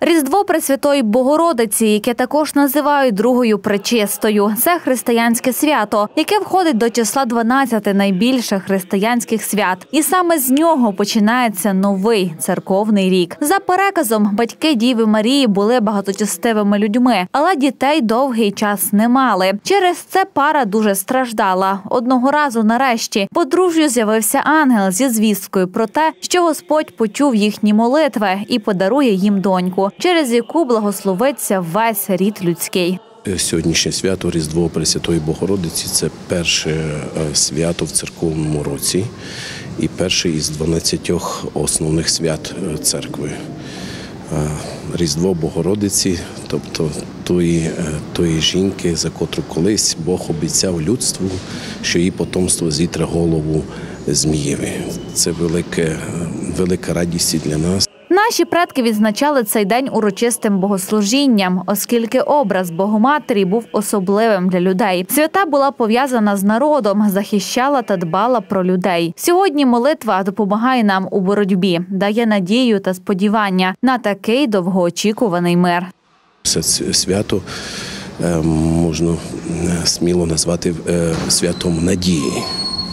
Різдво Пресвятої Богородиці, яке також називають Другою Пречистою, це християнське свято, яке входить до числа 12 найбільших християнських свят. І саме з нього починається новий церковний рік. За переказом, батьки Діви Марії були багаточестивими людьми, але дітей довгий час не мали. Через це пара дуже страждала. Одного разу нарешті подружжю з'явився ангел зі звісткою про те, що Господь почув їхні молитви і подарує їм доньку, через яку благословиться весь рід людський. Сьогоднішнє свято Різдво Пресвятої Богородиці – це перше свято в церковному році і перше із 12 основних свят церкви. Різдво Богородиці, тобто тої жінки, за котру колись Бог обіцяв людству, що її потомство зітре голову Змієві. Це велика радість і для нас. Наші предки відзначали цей день урочистим богослужінням, оскільки образ Богоматері був особливим для людей. Свята була пов'язана з народом, захищала та дбала про людей. Сьогодні молитва допомагає нам у боротьбі, дає надію та сподівання на такий довгоочікуваний мир. Це свято можна сміло назвати святом надії.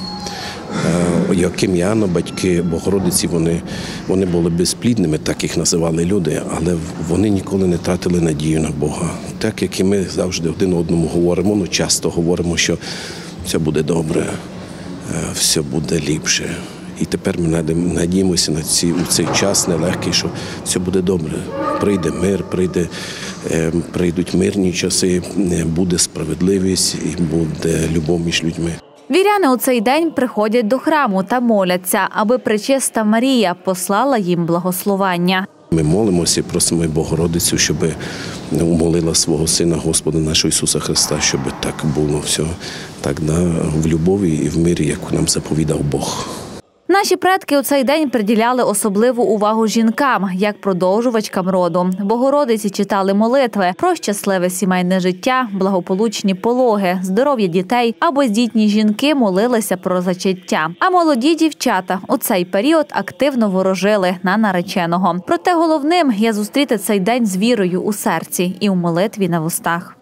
Яким і Анна, батьки Богородиці, вони були безплідними, так їх називали люди, але вони ніколи не тратили надію на Бога. Так, як і ми завжди один одному говоримо, часто говоримо, що все буде добре, все буде ліпше. І тепер ми надіємося у цей час нелегкий, що все буде добре. Прийде мир, прийдуть мирні часи, буде справедливість і буде любов між людьми. Віряни у цей день приходять до храму та моляться, аби Пречиста Марія послала їм благословення. Ми молимося і просимо Богородицю, щоб умолила свого Сина Господа нашого Ісуса Христа, щоб так було все так, в любові і в мирі, як нам заповідав Бог. Наші предки у цей день приділяли особливу увагу жінкам, як продовжувачкам роду. Богородиці читали молитви про щасливе сімейне життя, благополучні пологи, здоров'я дітей, а бездітні жінки молилися про зачаття. А молоді дівчата у цей період активно ворожили на нареченого. Проте головним є зустріти цей день з вірою у серці і у молитві на вустах.